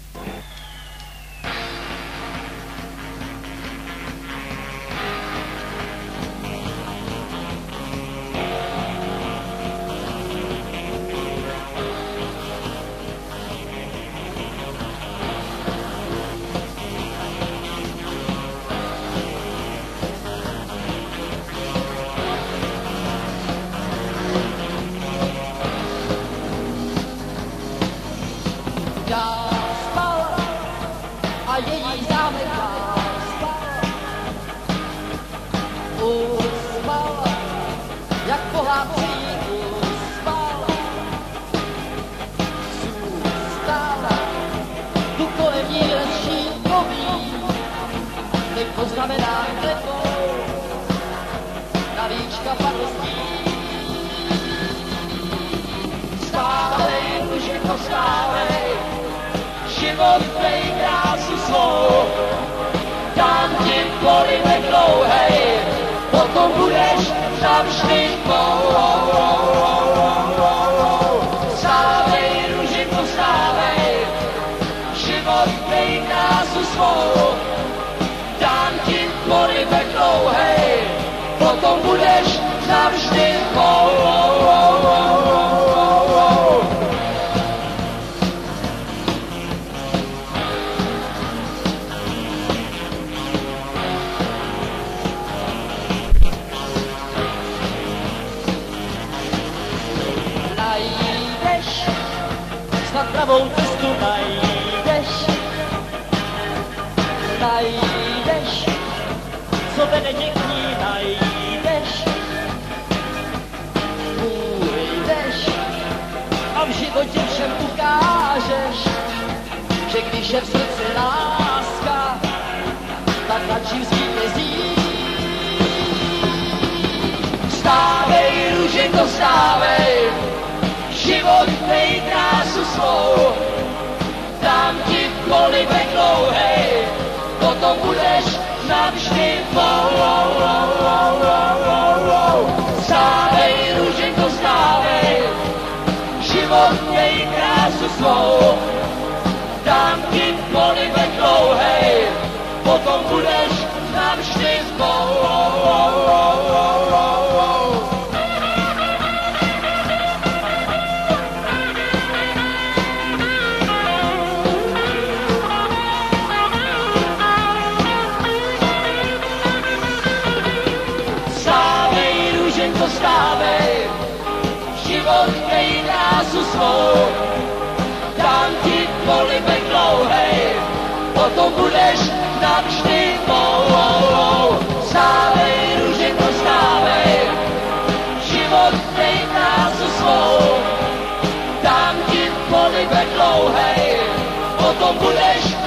Její zámek uspal, jak pohádce jí uspal. Zůstal tu kolem ní lečíkový, teď poznamená klepou, navíčka padostí. Stávej, mužiko, stávej, život tvej krásu svou, dám ti polibek dlouhej, potom budeš navždy mou. Stávej, ružinko, stávej, život tvej krásu svou, dám ti polibek dlouhej, potom budeš navždy mou. Snad pravou cestu najdeš, co vede tě k ní najdeš, půjdeš a v životě všem ukážeš, že když je v srdci láska, tak nad čím zvítězí. Stávej, růženko, stávej, život tvej krásu svou, dám ti polibek dlouhej, potom budeš navždy mou. Stávej, růženko, stávej, život tvej krásu svou, dám ti polibek dlouhej, potom budeš navždy mou. Stávej, život tvej krásu svou, dám ti polibek dlouhej, potom budeš navždy mou. Stávej, růženko, stávej, život tvej krásu svou, dám ti polibek dlouhej, potom budeš